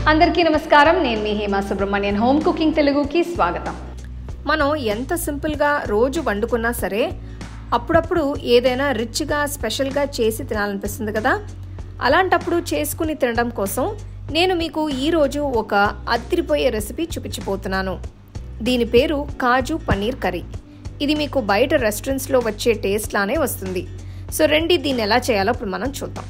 అందరికీ నమస్కారం. నేను మీ హేమ సుబ్రహ్మణ్యన్. హోమ్ కుకింగ్ తెలుగుకి స్వాగతం. మనం ఎంత సింపుల్గా రోజు వండుకున్నా సరే అప్పుడప్పుడు ఏదైనా రిచ్గా స్పెషల్గా చేసి తినాలనిపిస్తుంది కదా. అలాంటప్పుడు చేసుకుని తినడం కోసం నేను మీకు ఈరోజు ఒక అదిరిపోయే రెసిపీ చూపించబోతున్నాను. దీని పేరు కాజు పన్నీర్ కర్రీ. ఇది మీకు బయట రెస్టారెంట్స్లో వచ్చే టేస్ట్ లానే వస్తుంది. సో రండి, దీన్ని ఎలా చేయాలో ఇప్పుడు మనం చూద్దాం.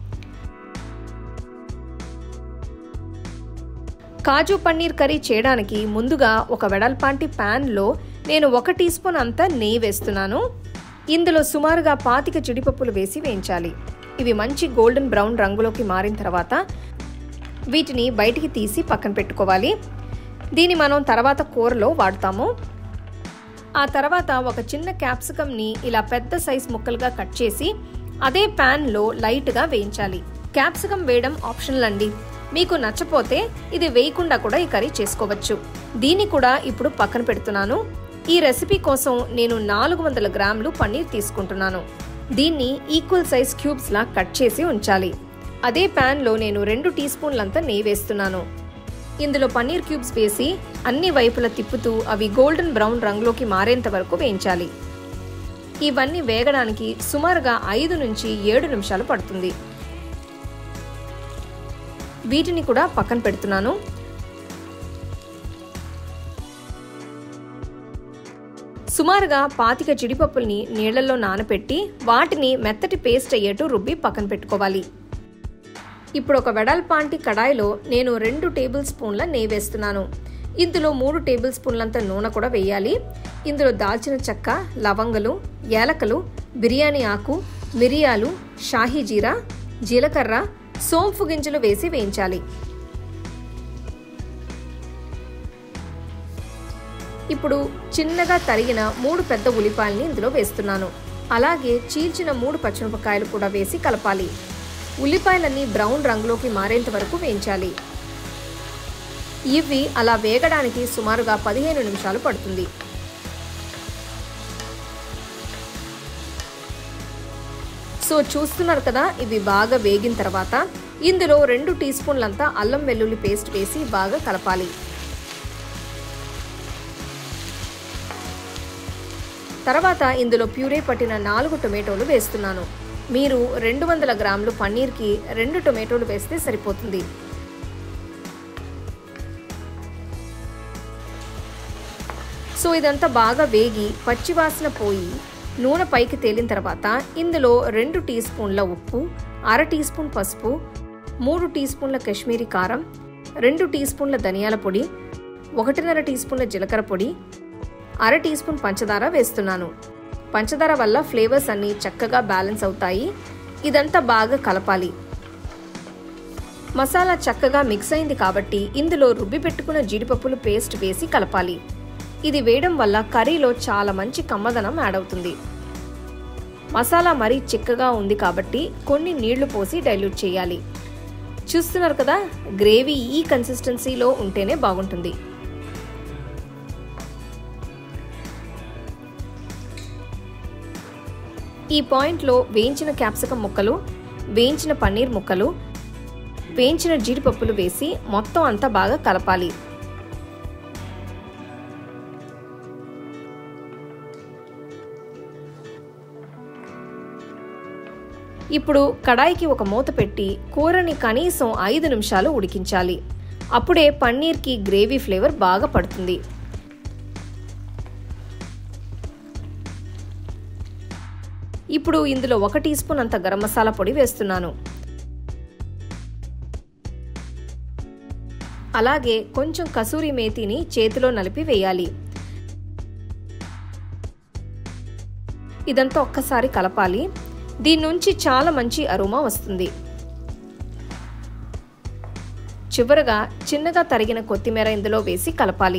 కాజు పన్నీర్ కర్రీ చేయడానికి ముందుగా ఒక వెడల్పాంటి ప్యాన్లో నేను 1 టీ స్పూన్ అంత నెయ్యి వేస్తున్నాను. ఇందులో సుమారుగా 25 జీడిపప్పులు వేసి వేయించాలి. ఇవి మంచి గోల్డెన్ బ్రౌన్ రంగులోకి మారిన తర్వాత వీటిని బయటికి తీసి పక్కన పెట్టుకోవాలి. దీన్ని మనం తర్వాత కూరలో వాడతాము. ఆ తర్వాత ఒక చిన్న క్యాప్సికమ్ని ఇలా పెద్ద సైజ్ ముక్కలుగా కట్ చేసి అదే ప్యాన్లో లైట్గా వేయించాలి. క్యాప్సికమ్ వేయడం ఆప్షనల్ అండి. మీకు నచ్చపోతే ఇది వేయకుండా కూడా ఈ కర్రీ చేసుకోవచ్చు. దీన్ని కూడా ఇప్పుడు పక్కన పెడుతున్నాను. ఈ రెసిపీ కోసం నేను 400 గ్రాములు పన్నీర్ తీసుకుంటున్నాను. దీన్ని ఈక్వల్ సైజ్ క్యూబ్స్ లా కట్ చేసి ఉంచాలి. అదే ప్యాన్లో నేను 2 టీ స్పూన్లంతా నెయ్యి వేస్తున్నాను. ఇందులో పన్నీర్ క్యూబ్స్ వేసి అన్ని వైపులా తిప్పుతూ అవి గోల్డెన్ బ్రౌన్ రంగులోకి మారేంత వరకు వేయించాలి. ఇవన్నీ వేగడానికి సుమారుగా 5 నుంచి 7 నిమిషాలు పడుతుంది. వీటిని కూడా పక్కన పెడుతున్నాను. సుమారుగా 25 జీడిపప్పుల్ని నీళ్లలో నానబెట్టి వాటిని మెత్తటి పేస్ట్ అయ్యేట్టు రుబ్బి పక్కన పెట్టుకోవాలి. ఇప్పుడు ఒక వెడల్పాంటి కడాయిలో నేను 2 టేబుల్ స్పూన్ల నెయ్యి వేస్తున్నాను. ఇందులో 3 టేబుల్ స్పూన్లంత నూనె కూడా వేయాలి. ఇందులో దాల్చిన చెక్క, లవంగలు, యాలకులు, బిర్యానీ ఆకు, మిరియాలు, షాహీ జీరా, జీలకర్ర, సోంపు గింజలు వేసి వేయించాలి. ఇప్పుడు చిన్నగా తరిగిన 3 పెద్ద ఉల్లిపాయల్ని ఇందులో వేస్తున్నాను. అలాగే చీల్చిన 3 పచ్చిమిరపకాయలు కూడా వేసి కలపాలి. ఉల్లిపాయలన్నీ బ్రౌన్ రంగులోకి మారేంత వరకు వేయించాలి. ఇవి అలా వేగడానికి సుమారుగా 15 నిమిషాలు పడుతుంది. సో చూస్తున్నారు కదా, ఇవి బాగా వేగిన తర్వాత ఇందులో 2 టీ స్పూన్లంతా అల్లం వెల్లుల్లి పేస్ట్ వేసి బాగా కలపాలి. తర్వాత ఇందులో ప్యూరే పట్టిన 4 టొమాటోలు వేస్తున్నాను. మీరు 200 గ్రాములు పన్నీర్కి 2 టొమాటోలు వేస్తే సరిపోతుంది. సో ఇదంతా బాగా వేగి పచ్చివాసన పోయి నూనె పైకి తేలిన తర్వాత ఇందులో 2 టీ స్పూన్ల ఉప్పు, 1/2 టీ స్పూన్ పసుపు, 3 టీ స్పూన్ల కాశ్మీరీ కారం, 2 టీ స్పూన్ల ధనియాల పొడి, 1.5 టీ స్పూన్ల జీలకర్ర పొడి, 1/2 టీ స్పూన్ పంచదార వేస్తున్నాను. పంచదార వల్ల ఫ్లేవర్స్ అన్నీ చక్కగా బ్యాలెన్స్ అవుతాయి. ఇదంతా బాగా కలపాలి. మసాలా చక్కగా మిక్స్ అయింది కాబట్టి ఇందులో రుబ్బి పెట్టుకున్న జీడిపప్పులు పేస్ట్ వేసి కలపాలి. ఇది వేయడం వల్ల కర్రీలో చాలా మంచి కమ్మదనం యాడ్ అవుతుంది. మసాలా మరీ చిక్కగా ఉంది కాబట్టి కొన్ని నీళ్లు పోసి డైల్యూట్ చేయాలి. చూస్తున్నారు కదా, గ్రేవీ ఈ కన్సిస్టెన్సీలో ఉంటేనే బాగుంటుంది. ఈ పాయింట్లో వేయించిన క్యాప్సికమ్ ముక్కలు, వేయించిన పన్నీర్ ముక్కలు, వేయించిన జీడిపప్పులు వేసి మొత్తం అంతా బాగా కలపాలి. ఇప్పుడు కడాయికి ఒక మూత పెట్టి కూరని కనీసం 5 నిమిషాలు ఉడికించాలి. అప్పుడే పన్నీర్కి గ్రేవీ ఫ్లేవర్ బాగా పడుతుంది. ఇప్పుడు ఇందులో 1 టీ స్పూన్ అంత గరం మసాలా పొడి వేస్తున్నాను. అలాగే కొంచెం కసూరి మేతిని చేతిలో నలిపి వేయాలి. ఇదంతా ఒక్కసారి కలపాలి. దీని నుంచి చాలా మంచి అరోమా వస్తుంది. చివరగా చిన్నగా తరిగిన కొత్తిమీర ఇందులో వేసి కలపాలి.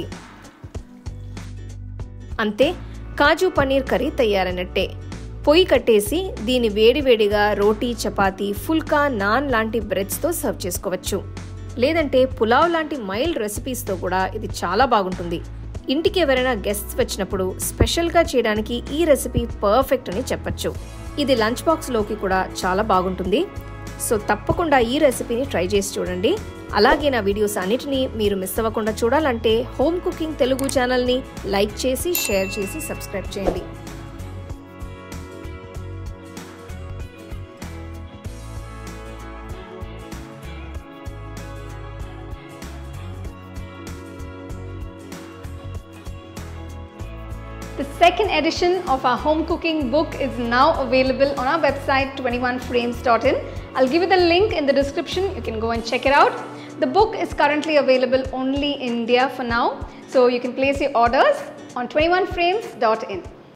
అంతే, కాజు పన్నీర్ కర్రీ తయారైనట్టే. పొయ్యి కట్టేసి దీని వేడివేడిగా రోటీ, చపాతీ, ఫుల్కా, నాన్ లాంటి బ్రెడ్స్తో సర్వ్ చేసుకోవచ్చు. లేదంటే పులావ్ లాంటి మైల్డ్ రెసిపీస్తో కూడా ఇది చాలా బాగుంటుంది. ఇంటికి ఎవరైనా గెస్ట్స్ వచ్చినప్పుడు స్పెషల్గా చేయడానికి ఈ రెసిపీ పర్ఫెక్ట్ అని చెప్పచ్చు. ఇది లంచ్ బాక్స్లోకి కూడా చాలా బాగుంటుంది. సో తప్పకుండా ఈ రెసిపీని ట్రై చేసి చూడండి. అలాగే నా వీడియోస్ అన్నిటినీ మీరు మిస్ అవ్వకుండా చూడాలంటే హోమ్ కుకింగ్ తెలుగు ఛానల్ని లైక్ చేసి, షేర్ చేసి, సబ్స్క్రైబ్ చేయండి. The second edition of our home cooking book is now available on our website 21frames.in. I'll give you the link in the description. You can go and check it out. The book is currently available only in India for now, so you can place your orders on 21frames.in.